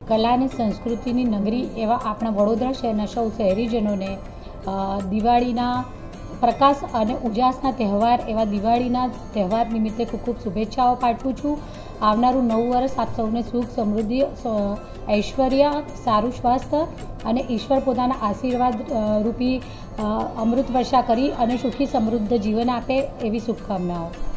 કલા અને સંસ્કૃતિની નગરી એવા આપણા વડોદરા શહેરના સૌ શહેરીજનોને દિવાળીના પ્રકાશ અને ઉજાસના તહેવાર એવા દિવાળીના તહેવાર નિમિત્તે ખૂબ ખૂબ શુભેચ્છાઓ પાઠવું છું. આવનારું નવું વર્ષ આપ સૌને સુખ, સમૃદ્ધિ, ઐશ્વર્ય, સારું સ્વાસ્થ્ય અને ઈશ્વર પોતાના આશીર્વાદ રૂપી અમૃત વર્ષા કરી અને સુખી સમૃદ્ધ જીવન આપે એવી શુભકામનાઓ.